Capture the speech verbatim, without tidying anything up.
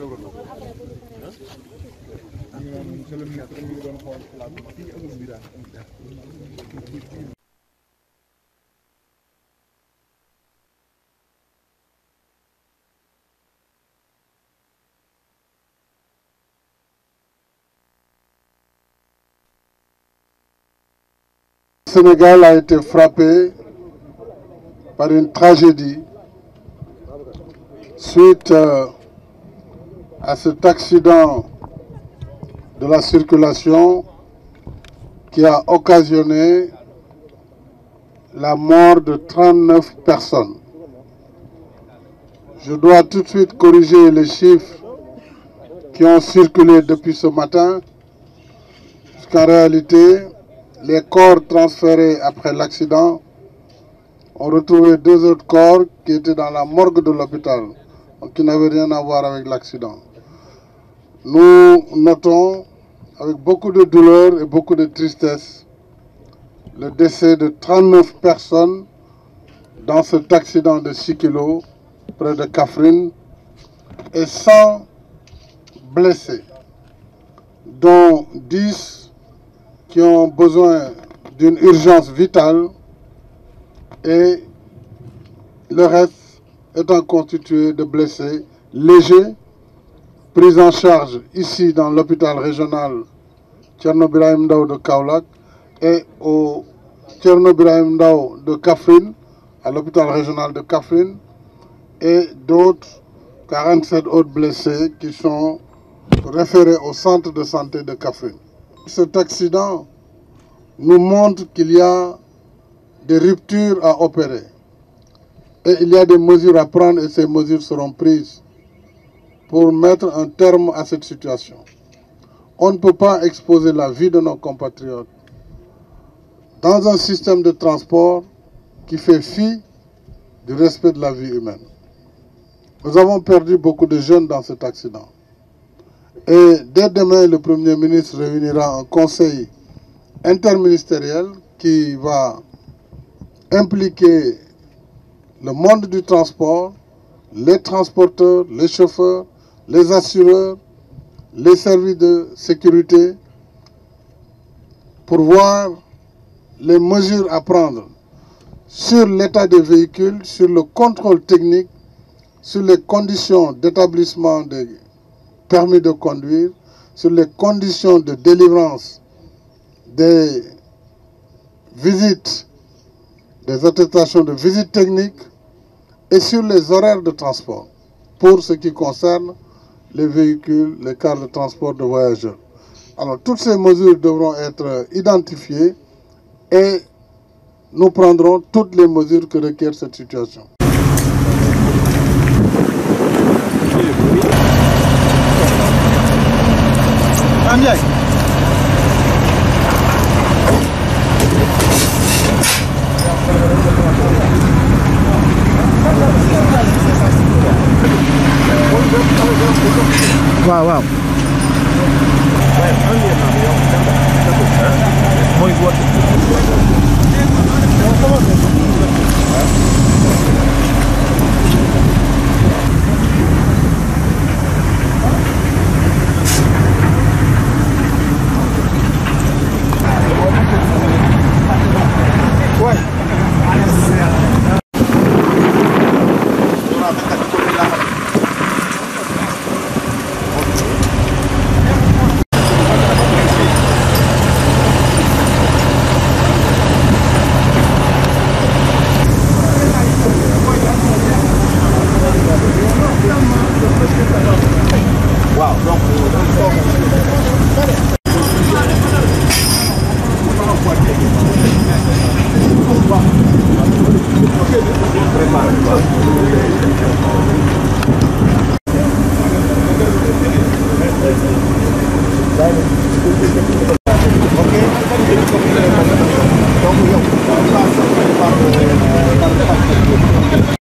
Le Sénégal a été frappé par une tragédie suite euh, à cet accident de la circulation qui a occasionné la mort de trente-neuf personnes. Je dois tout de suite corriger les chiffres qui ont circulé depuis ce matin, puisqu'en réalité, les corps transférés après l'accident ont retrouvé deux autres corps qui étaient dans la morgue de l'hôpital, qui n'avaient rien à voir avec l'accident. Nous notons avec beaucoup de douleur et beaucoup de tristesse le décès de trente-neuf personnes dans cet accident de six kilos près de Kaffrine et cent blessés, dont dix qui ont besoin d'une urgence vitale et le reste étant constitué de blessés légers, pris en charge ici dans l'hôpital régional Thierno Birahim Ndao de Kaolack et au Thierno Birahim Ndao de Kaffrine, à l'hôpital régional de Kaffrine, et d'autres quarante-sept autres blessés qui sont référés au centre de santé de Kaffrine. Cet accident nous montre qu'il y a des ruptures à opérer et il y a des mesures à prendre et ces mesures seront prises pour mettre un terme à cette situation. On ne peut pas exposer la vie de nos compatriotes dans un système de transport qui fait fi du respect de la vie humaine. Nous avons perdu beaucoup de jeunes dans cet accident. Et dès demain, le Premier ministre réunira un conseil interministériel qui va impliquer le monde du transport, les transporteurs, les chauffeurs, les assureurs, les services de sécurité pour voir les mesures à prendre sur l'état des véhicules, sur le contrôle technique, sur les conditions d'établissement des permis de conduire, sur les conditions de délivrance des visites, des attestations de visite technique et sur les horaires de transport pour ce qui concerne les véhicules, les cars de transport de voyageurs. Alors toutes ces mesures devront être identifiées et nous prendrons toutes les mesures que requiert cette situation. Waaw waaw mooy